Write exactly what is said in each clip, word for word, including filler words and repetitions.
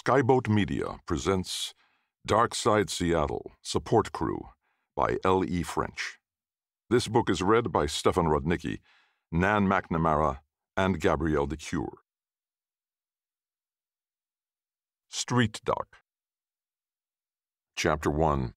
Skyboat Media presents Darkside Seattle, Support Crew by L E French. This book is read by Stefan Rudnicki, Nan McNamara, and Gabrielle de Cuir. Street Dock. Chapter one.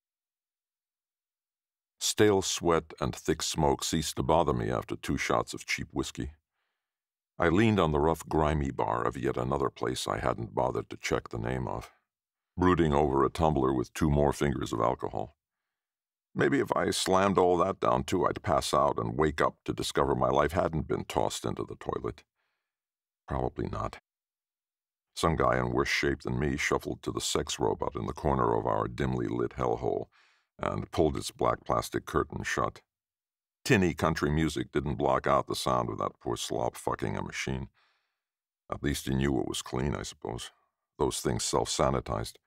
Stale sweat and thick smoke ceased to bother me after two shots of cheap whiskey. I leaned on the rough, grimy bar of yet another place I hadn't bothered to check the name of, brooding over a tumbler with two more fingers of alcohol. Maybe if I slammed all that down too, I'd pass out and wake up to discover my life hadn't been tossed into the toilet. Probably not. Some guy in worse shape than me shuffled to the sex robot in the corner of our dimly lit hellhole and pulled its black plastic curtain shut. Tinny country music didn't block out the sound of that poor slop fucking a machine. At least he knew it was clean, I suppose. Those things self-sanitized.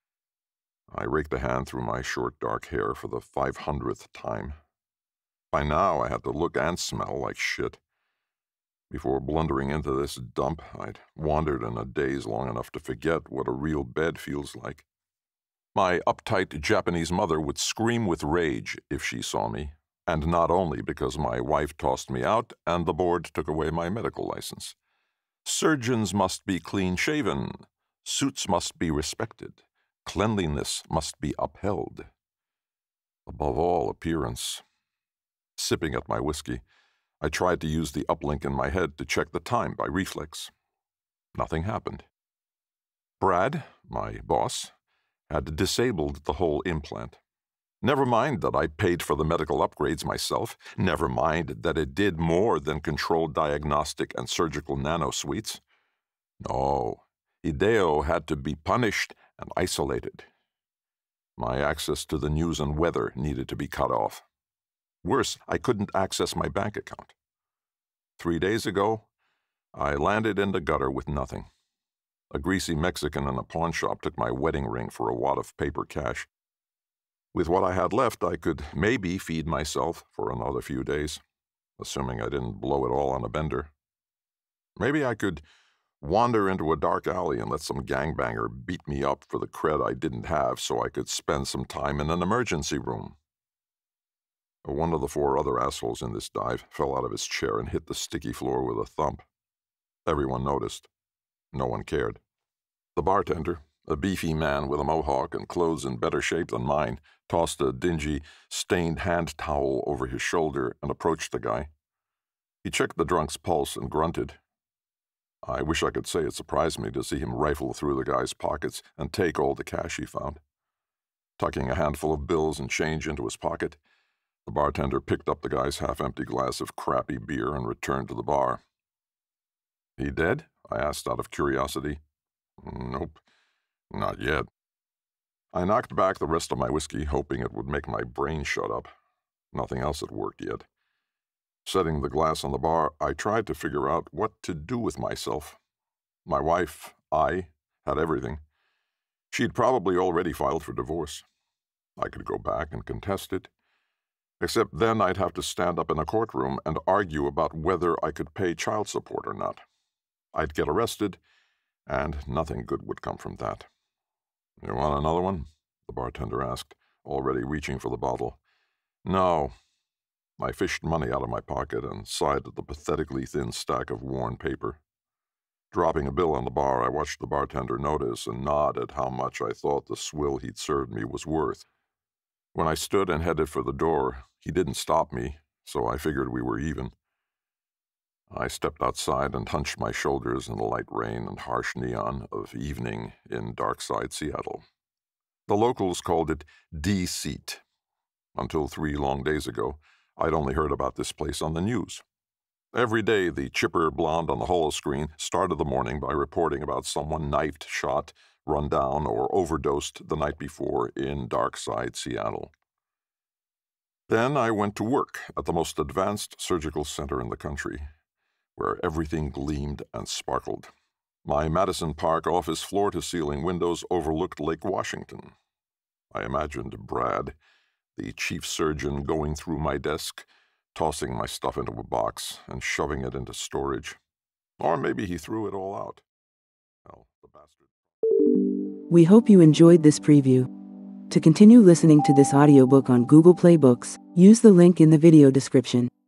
I raked a hand through my short dark hair for the five hundredth time. By now I had to look and smell like shit. Before blundering into this dump, I'd wandered in a daze long enough to forget what a real bed feels like. My uptight Japanese mother would scream with rage if she saw me. And not only because my wife tossed me out and the board took away my medical license. Surgeons must be clean-shaven. Suits must be respected. Cleanliness must be upheld. Above all, appearance. Sipping at my whiskey, I tried to use the uplink in my head to check the time by reflex. Nothing happened. Brad, my boss, had disabled the whole implant. Never mind that I paid for the medical upgrades myself. Never mind that it did more than control diagnostic and surgical nanosuites. No, Hideo had to be punished and isolated. My access to the news and weather needed to be cut off. Worse, I couldn't access my bank account. Three days ago, I landed in the gutter with nothing. A greasy Mexican in a pawn shop took my wedding ring for a wad of paper cash. With what I had left, I could maybe feed myself for another few days, assuming I didn't blow it all on a bender. Maybe I could wander into a dark alley and let some gangbanger beat me up for the cred I didn't have so I could spend some time in an emergency room. One of the four other assholes in this dive fell out of his chair and hit the sticky floor with a thump. Everyone noticed. No one cared. The bartender, a beefy man with a mohawk and clothes in better shape than mine, tossed a dingy, stained hand towel over his shoulder and approached the guy. He checked the drunk's pulse and grunted. I wish I could say it surprised me to see him rifle through the guy's pockets and take all the cash he found. Tucking a handful of bills and change into his pocket, the bartender picked up the guy's half-empty glass of crappy beer and returned to the bar. "He dead?" I asked out of curiosity. "Nope. Not yet." I knocked back the rest of my whiskey, hoping it would make my brain shut up. Nothing else had worked yet. Setting the glass on the bar, I tried to figure out what to do with myself. My wife, I, had everything. She'd probably already filed for divorce. I could go back and contest it. Except then I'd have to stand up in a courtroom and argue about whether I could pay child support or not. I'd get arrested, and nothing good would come from that. "You want another one?" the bartender asked, already reaching for the bottle. "No." I fished money out of my pocket and sighed at the pathetically thin stack of worn paper. Dropping a bill on the bar, I watched the bartender notice and nod at how much I thought the swill he'd served me was worth. When I stood and headed for the door, he didn't stop me, so I figured we were even. I stepped outside and hunched my shoulders in the light rain and harsh neon of evening in Darkside Seattle. The locals called it Decency. Until three long days ago, I'd only heard about this place on the news. Every day, the chipper blonde on the holoscreen started the morning by reporting about someone knifed, shot, run down, or overdosed the night before in Darkside Seattle. Then I went to work at the most advanced surgical center in the country, where everything gleamed and sparkled. My Madison Park office floor-to-ceiling windows overlooked Lake Washington. I imagined Brad, the chief surgeon, going through my desk, tossing my stuff into a box and shoving it into storage. Or maybe he threw it all out. Hell, the bastard. We hope you enjoyed this preview. To continue listening to this audiobook on Google Play Books, use the link in the video description.